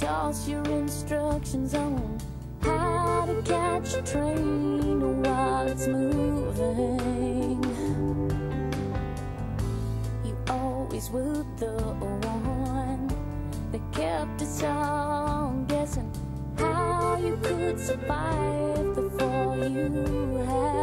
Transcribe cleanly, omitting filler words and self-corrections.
lost your instructions on how to catch a train while it's moving. You always were the one that kept us all guessing how you could survive the fall you had.